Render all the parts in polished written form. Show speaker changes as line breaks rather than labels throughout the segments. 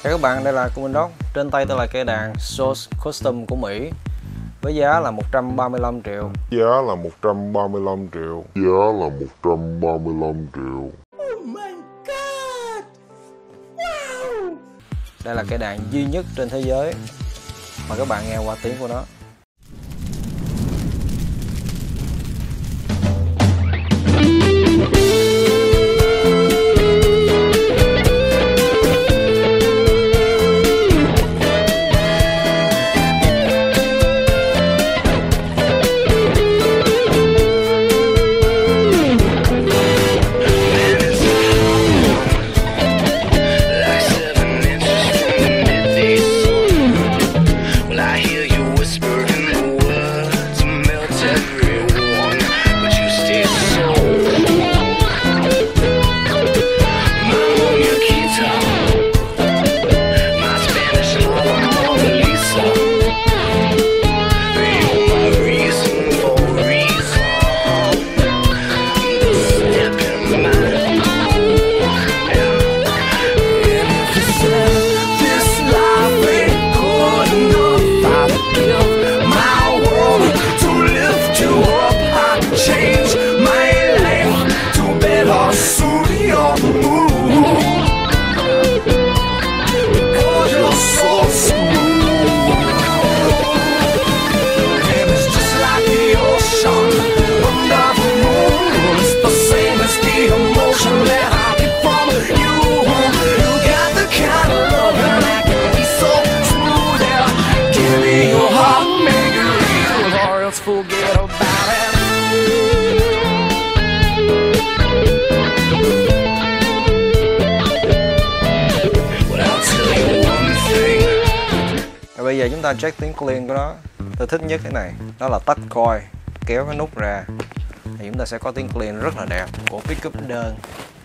Chào các bạn, đây là Kumin Rock. Trên tay tôi là cây đàn Source Custom của Mỹ với giá là 135 triệu.
Giá là 135 triệu.
Oh my god! Wow!
Đây là cây đàn duy nhất trên thế giới mà các bạn nghe qua tiếng của nó.
Forget about it. Well, I'll tell you one thing.
Và bây giờ chúng ta check tiếng clean của nó. Tôi thích nhất cái này, đó là tách coil, kéo cái nút ra thì chúng ta sẽ có tiếng clean rất là đẹp của pickup đơn.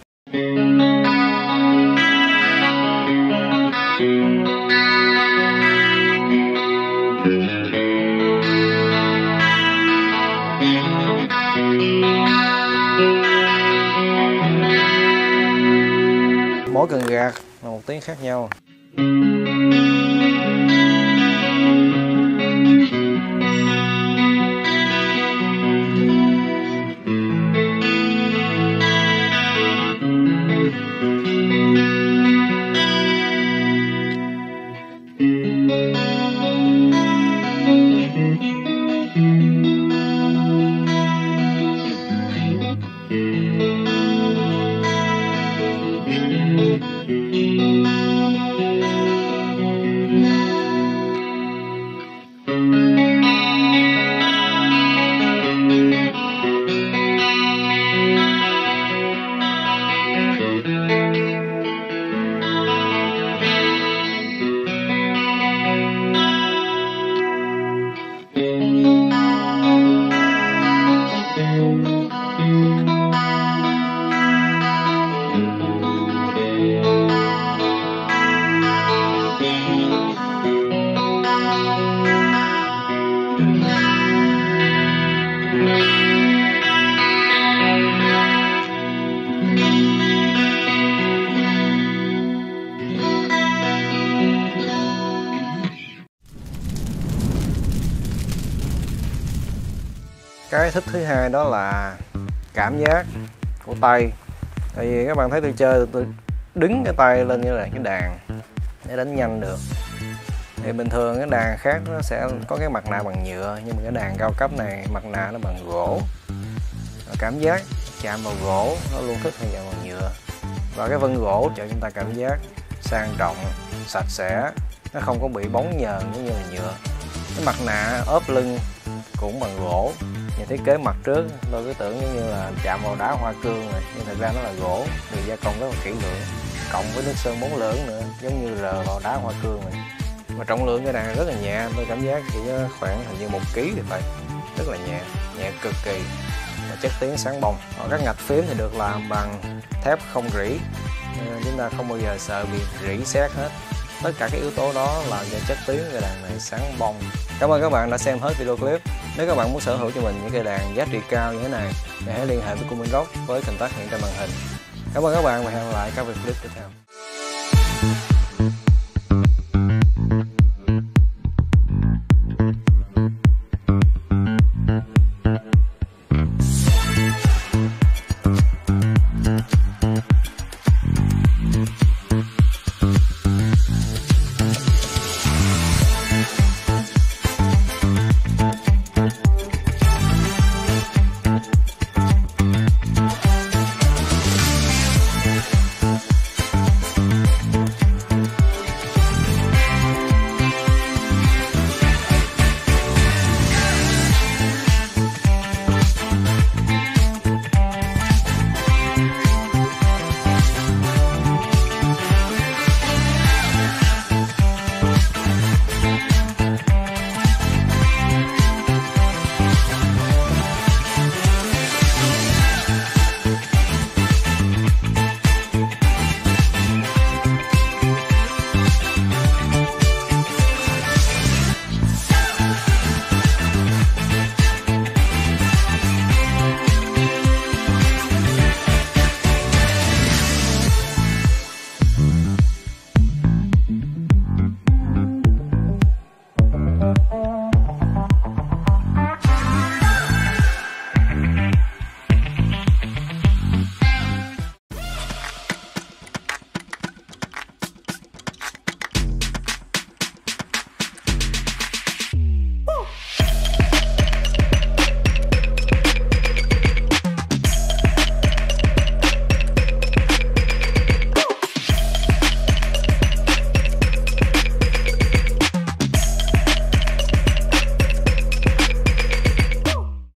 Mỗi cần gạt là một tiếng khác nhau. Cái thích thứ hai đó là cảm giác của tay. Tại vì các bạn thấy tôi chơi, tôi đứng cái tay lên như là cái đàn để đánh nhanh được. Thì bình thường cái đàn khác nó sẽ có cái mặt nạ bằng nhựa, nhưng mà cái đàn cao cấp này mặt nạ nó bằng gỗ. Cảm giác chạm vào gỗ nó luôn thích hơn chạm vào nhựa. Và cái vân gỗ cho chúng ta cảm giác sang trọng, sạch sẽ, nó không có bị bóng nhờn giống như là nhựa. Cái mặt nạ ốp lưng cũng bằng gỗ. Nhìn thiết kế mặt trước tôi cứ tưởng giống như là chạm vào đá hoa cương rồi, nhưng thật ra nó là gỗ, được gia công rất là kỹ lưỡng, cộng với nước sơn 4 lưỡng nữa, giống như rờ vào đá hoa cương vậy. Và trọng lượng cái đàn rất là nhẹ, tôi cảm giác chỉ khoảng hình như 1 kg thì phải, rất là nhẹ, nhẹ cực kỳ. Và chất tiếng sáng bông. Còn các ngạch phím thì được làm bằng thép không rỉ, nên chúng ta không bao giờ sợ bị rỉ sét hết. Tất cả các yếu tố đó làm cho chất tiếng cây đàn này sáng bông. Cảm ơn các bạn đã xem hết video clip. Nếu các bạn muốn sở hữu cho mình những cây đàn giá trị cao như thế này thì hãy liên hệ với Kumin Rock với contact hiện trên màn hình. Cảm ơn các bạn và hẹn gặp lại các video clip tiếp theo.